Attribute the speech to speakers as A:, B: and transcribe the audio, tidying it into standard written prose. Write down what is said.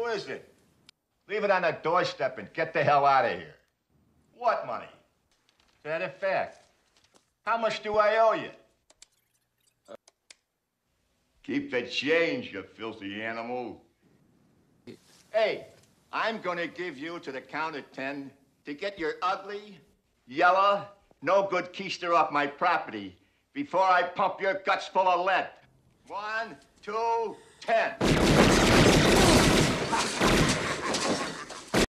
A: is it? Leave it on the doorstep and get the hell out of here. What money? To that effect. How much do I owe you? Keep the change, you filthy animal. Hey, I'm gonna give you to the count of 10 to get your ugly, yellow, no good keister off my property before I pump your guts full of lead. 1, 2, 10.